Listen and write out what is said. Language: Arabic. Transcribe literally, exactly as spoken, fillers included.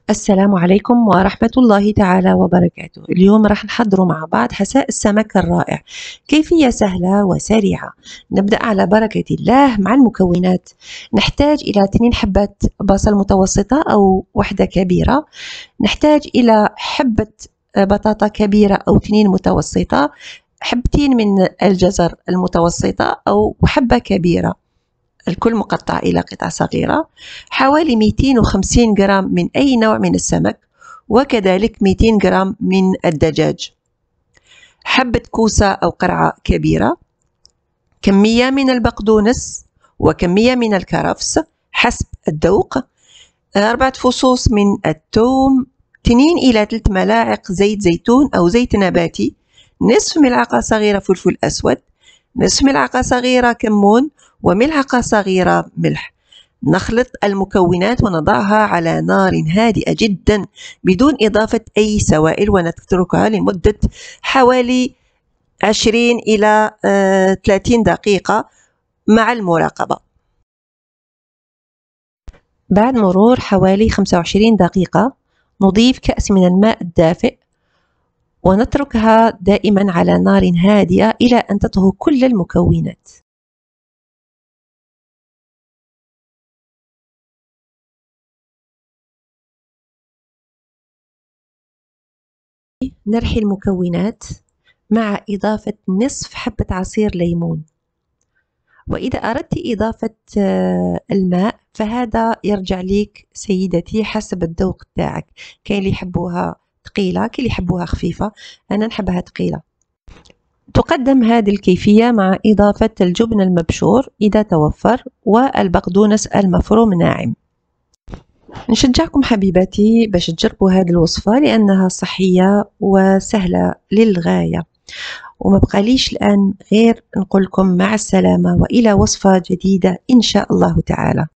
السلام عليكم ورحمة الله تعالى وبركاته. اليوم راح نحضر مع بعض حساء السمك الرائع. كيفية سهلة وسريعة. نبدأ على بركة الله مع المكونات. نحتاج إلى اثنين حبة بصل متوسطة أو واحدة كبيرة. نحتاج إلى حبة بطاطا كبيرة أو اثنين متوسطة، حبتين من الجزر المتوسطة أو حبة كبيرة، الكل مقطع إلى قطع صغيرة. حوالي مئتين وخمسين جرام من أي نوع من السمك، وكذلك مئتين جرام من الدجاج. حبة كوسة أو قرعة كبيرة، كمية من البقدونس وكمية من الكرفس حسب الذوق. أربعة فصوص من الثوم، اثنين إلى ثلاث ملاعق زيت زيتون أو زيت نباتي، نصف ملعقة صغيرة فلفل أسود، نصف ملعقة صغيرة كمون، وملعقة صغيرة ملح. نخلط المكونات ونضعها على نار هادئة جدا بدون إضافة أي سوائل، ونتركها لمدة حوالي عشرين إلى ثلاثين دقيقة مع المراقبة. بعد مرور حوالي خمسة وعشرين دقيقة نضيف كأس من الماء الدافئ، ونتركها دائما على نار هادئة إلى أن تطهو كل المكونات. نرحي المكونات مع إضافة نصف حبة عصير ليمون. وإذا أردت إضافة الماء فهذا يرجع لك سيدتي حسب الذوق تاعك. كاين اللي يحبوها ثقيلة، كاين اللي يحبوها خفيفة، أنا نحبها ثقيلة. تقدم هذه الكيفية مع إضافة الجبن المبشور إذا توفر، والبقدونس المفروم ناعم. نشجعكم حبيباتي باش تجربوا هذه الوصفة لأنها صحية وسهلة للغاية. وما بقاليش الآن غير نقول لكم مع السلامة وإلى وصفة جديدة إن شاء الله تعالى.